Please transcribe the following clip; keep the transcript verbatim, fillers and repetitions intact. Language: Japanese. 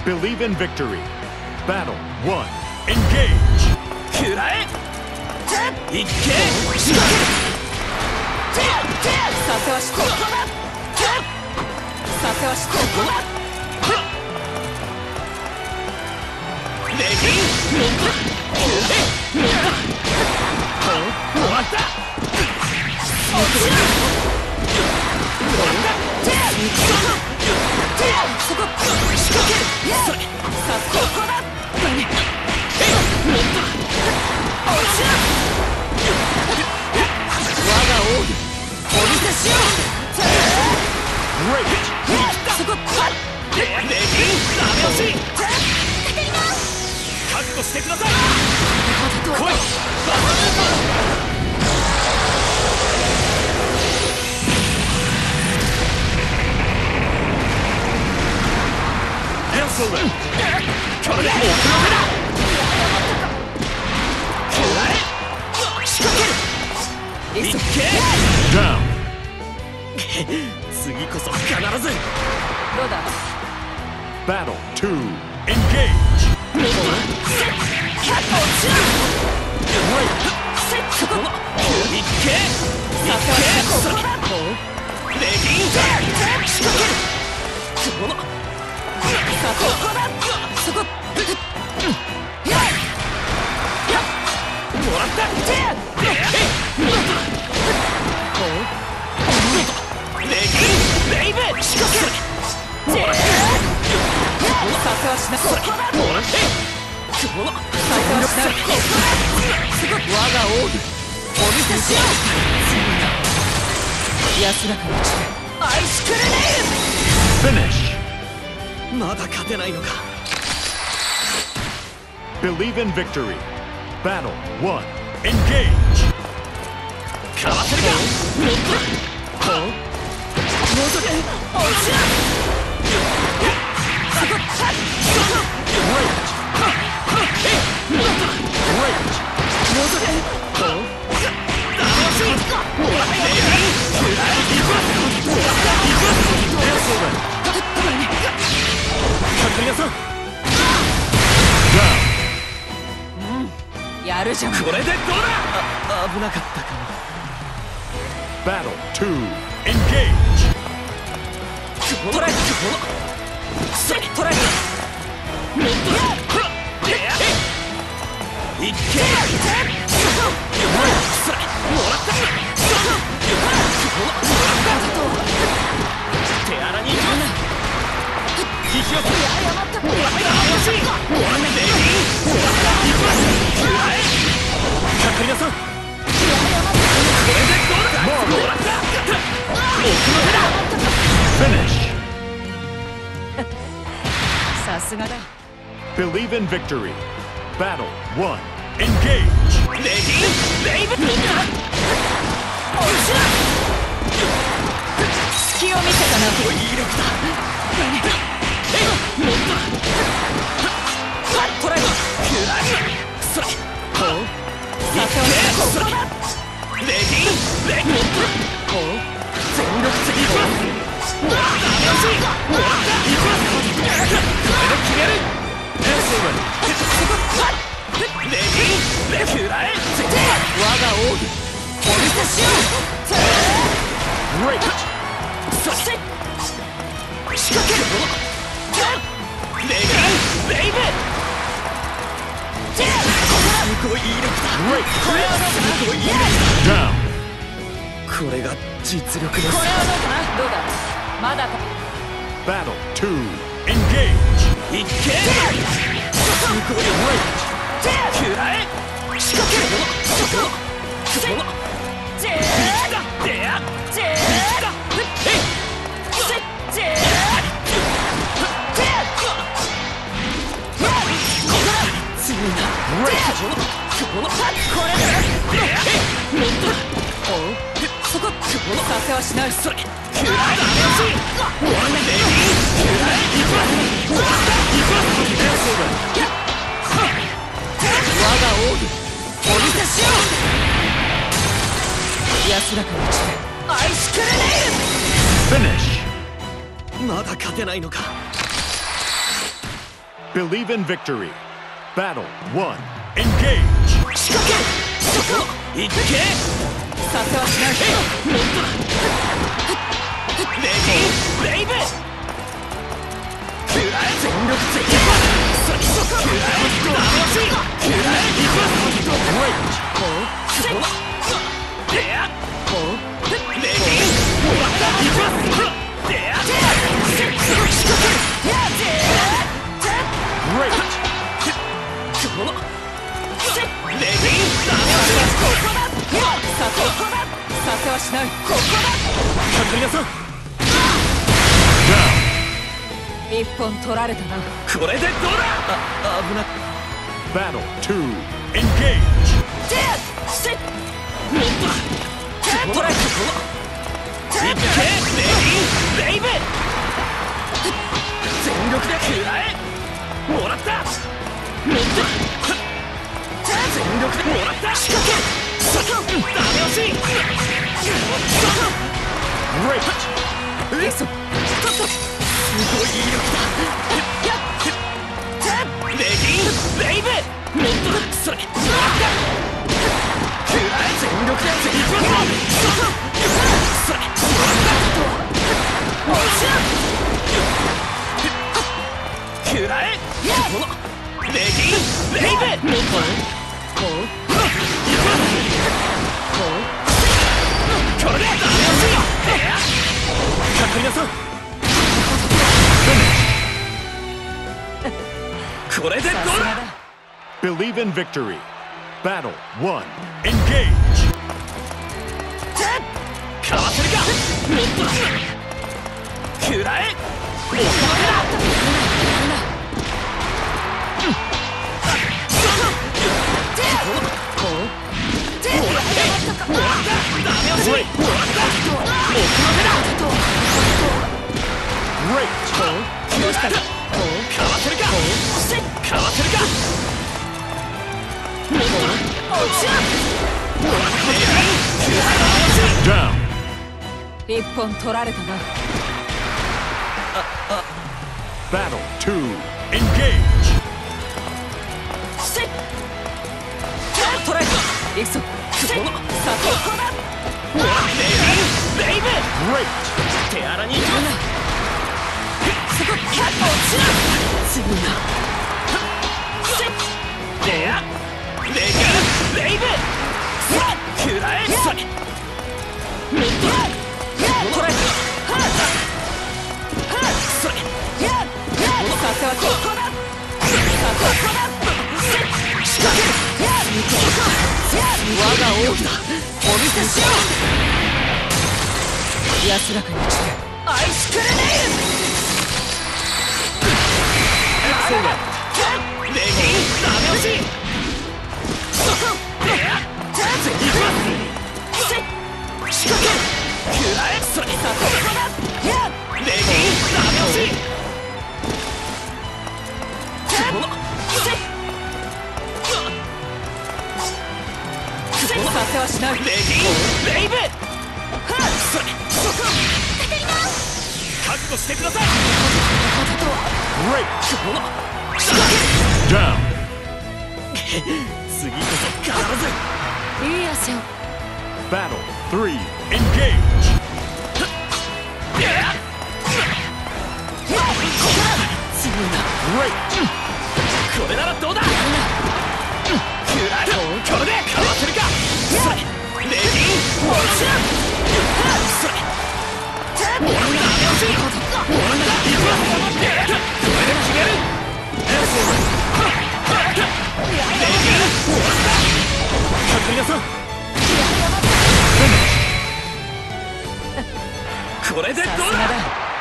Believe in victory. Battle one. Engage. くらえいっけさせわしここださせわしここだレギン終わったそこ仕掛けるそれさここだ我が奥義お見せしようそこレギンダメ押し覚悟してください来いバトルパン Excellent! これで奥の手だくらえ仕掛けるいっけ Down! 次こそ必ずどうだ Battle two. Engage! キャット落ちるそこいっけいっけそこレギン仕掛けるこのさここだそこもらったレギンレイブ仕掛けるさせはしなそれもらってこのさせはしなすごく我が奥義お見せしよう安らかにしてアイスクレネイル Finish! まだ勝てないのか Believe in victory. Battle one. Engage! かわせるかほう覗け落ちるそこそこ覗けほうダメ押しもらってやるじゃんこれでどうだあ危なかったかも Battle two. Engage! トライそれトライいっけそれもらった手荒にいく引き寄せもらった欲しいもらってかかりなさんこれでどうだもらった奥の手だ Finish! さすがだ Believe in victory. Battle one. Engage! レギンレイブみんなおうしら隙を見せたな威力だトライそれほうさせはそれレギンレギンほう全力的ほうダメ押しもらったこれで決める Excellent! レギンレクラエ我が奥義お見せしよう Great! そして仕掛けるレギンレイブすごい威力だ Great! これはどうかなすごい威力 Down! これが実力ですこれはどうかなどうだまだか Battle two. Engage! いっけすごいくらえ仕掛けるそこそこジェーいったでやジェーいったえいジェー強いなこのこれでやおうそこさせはしないそれくらえだよし俺ねレギンくらえいくわいくわいくわ我が奥義お見せしよう安らかにしてアイスクレネイル Finish! まだ勝てないのか Believe in victory. Battle one. Engage. 仕掛けそこいっけさせはしないもっとだレディーレイブ食らえ全力全力それそこ食らえダメ押し食らえいくぞこうそこでやこうレディーもらったいくぞでや仕掛けやで Great. このレディーダメ押しここださせここださせはしないここだかかりなさい一本取られたなこれでどうだあ、危な Battle two. Engage. でしもっとだ取られたこのいっけレディーレイブ全力で食らえもらったもっとだ全力でもらった仕掛けそこダメ押しそこ Great. えそちょっとすごい威力だやっレディーレイブもっとだそれもらった食らえ全力で全力でそこそれもらったもちろん食らえこのレディーレイブもっとだこうこれでダメ押しかかりなさいこれでどうだ Believe in victory. Battle one. Engage. かわせるかもっとだ食らえおかげだどうしたかかわせるかかわせるかもっと落ちろもらってやる Down. 一本取られたな Battle two. Engage. せっ取られたいくぞこのさここだレイブレイブ Great. 手荒に行きますそこキャット落ちろ次なせっでやレイブレイブさあ食らえそれもっと取られたはっはっそれやっさせはここださここだせっ仕掛けるやっそこ我が王妃だお見せしよう安らかに散れアイスクレネールレディーダメ押しそこでやっ全力せっ仕掛け食らえそれさここだやっレディーダメ押しこのせっさせはしないレディーレイブはっそれそこカタリナ覚悟してください Great. この Down. 次こそ必ずいい汗を Battle three. Engage. 次な Great. これならどうだ食らえこれでかわせるかそれレディーもちろんそれもらったよしもらったいくわこれで決めるレディーもらったかかりなさいこれでどうだ